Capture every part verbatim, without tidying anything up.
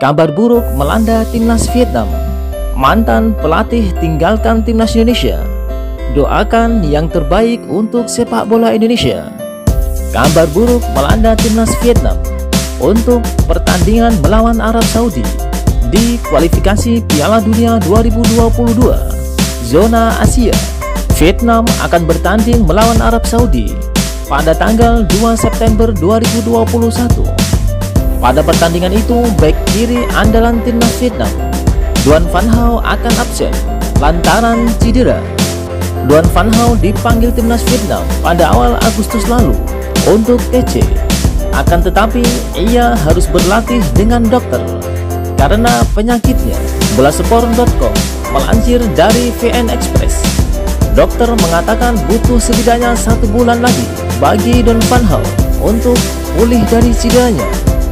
Kabar buruk melanda timnas Vietnam. Mantan pelatih tinggalkan timnas Indonesia. Doakan yang terbaik untuk sepak bola Indonesia. Kabar buruk melanda timnas Vietnam untuk pertandingan melawan Arab Saudi di kualifikasi Piala Dunia dua ribu dua puluh dua zona Asia. Vietnam akan bertanding melawan Arab Saudi pada tanggal dua September dua ribu dua puluh satu. Pada pertandingan itu, bek kiri andalan timnas Vietnam, Duan Van Hao, akan absen lantaran cedera. Duan Van Hao dipanggil timnas Vietnam pada awal Agustus lalu untuk T C. Akan tetapi, ia harus berlatih dengan dokter karena penyakitnya. Bolasport titik com melansir dari V N Express, dokter mengatakan butuh setidaknya satu bulan lagi bagi Duan Van Hao untuk pulih dari cederanya.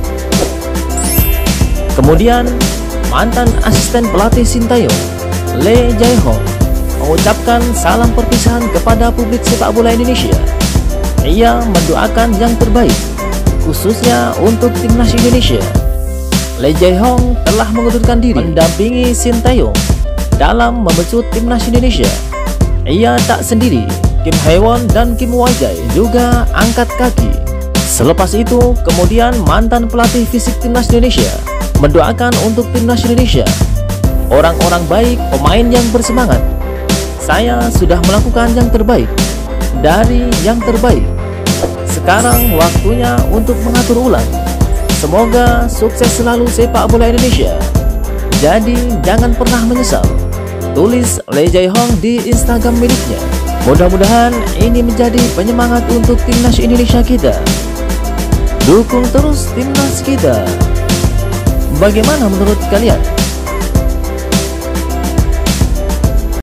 Kemudian, mantan asisten pelatih Sintayong, Lee Jae-hong, mengucapkan salam perpisahan kepada publik sepak bola Indonesia. Ia mendoakan yang terbaik, khususnya untuk timnas Indonesia. Lee Jae-hong telah mengundurkan diri mendampingi Sintayong dalam membentuk timnas Indonesia. Ia tak sendiri, Kim Hae-won dan Kim Woo-jae juga angkat kaki. Selepas itu, kemudian mantan pelatih fisik timnas Indonesia mendoakan untuk timnas Indonesia. Orang-orang baik, pemain yang bersemangat. Saya sudah melakukan yang terbaik dari yang terbaik. Sekarang waktunya untuk mengatur ulang. Semoga sukses selalu sepak bola Indonesia. Jadi jangan pernah menyesal, tulis Lee Jae-hong di Instagram miliknya. Mudah-mudahan ini menjadi penyemangat untuk timnas Indonesia kita. Dukung terus timnas kita. Bagaimana menurut kalian?